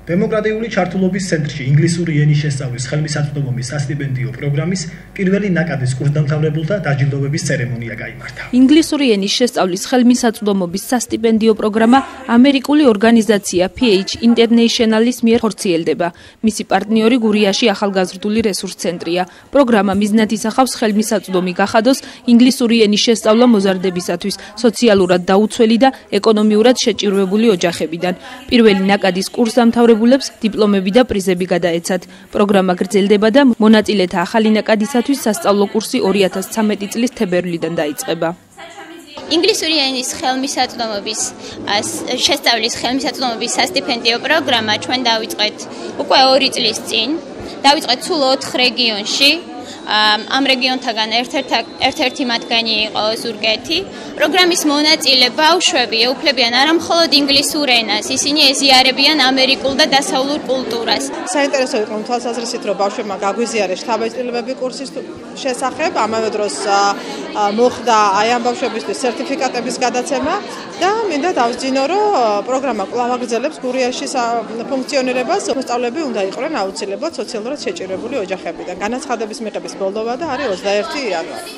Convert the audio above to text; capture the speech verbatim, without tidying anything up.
დემოკრატიული ჩართულობის ცენტრში ინგლისური ენის შესწავლის ხელმისაწვდომობის სასტიპენდიო პროგრამის პირველი ნაკადის კურსდამთავრებულთა დაჯილდოვების ცერემონია გაიმართა. ინგლისური ენის შესწავლის ხელმისაწვდომობის სასტიპენდიო პროგრამა ამერიკული ორგანიზაცია P H International-ის მიერ ხორციელდება. მისი პარტნიორი გურიაში ახალგაზრდული რესურს ცენტრია. პროგრამა მიზნად ისახავს ხელმისაწვდომი გახადოს ინგლისური ენის შესწავლა მოზარდებისათვის, სოციალურად დაუცველი და ეკონომიურად შეჭირვებული ოჯახებიდან. პირველი ნაკადის კურსდამთავრებულებს დიპლომები და პრიზები გადაეცათ. პროგრამა გრძელდება და მონაწილეთა ახალი ნაკადისათვის სასწავლო კურსი ორი ათას ცხრამეტი წლის თებერვლიდან დაიწყება. ინგლისური ენის ხელმისაწვდომობის შესწავლის ხელმისაწვდომობის სასტიპენდიო პროგრამა ჩვენ დავიწყეთ უკვე ორი წლის წინ. დავიწყეთ სულ ოთხ რეგიონში. ამ რეგიონთაგან ერთ-ერთი მათგანი იყო ზურგეთი. პროგრამის მონაწილე ბავშვები ეუფლებიან არა მხოლოდ ინგლისურ ენას, ისინი ეზიარებიან ამერიკულ და დასავლურ კულტურას. საინტერესო იყო თვალსაზრისით, რომ ბავშვებმა გაგვიზიარეს შთაბეჭდილებები კურსის შესახებ, ამავე დროს მოხდა აი ამ ბავშვებისთვის სერტიფიკატების გადაცემა და მინდა დავსძინო, რომ პროგრამა კვლავ აგრძელებს გურიაში ფუნქციონირებას. მოსწავლეები უნდა იყვნენ აუცილებლად სოციალურად შეჭირვებული ოჯახებიდან. განაცხადების მიღების ბოლოვა და არის ოცდაერთი იანვარი.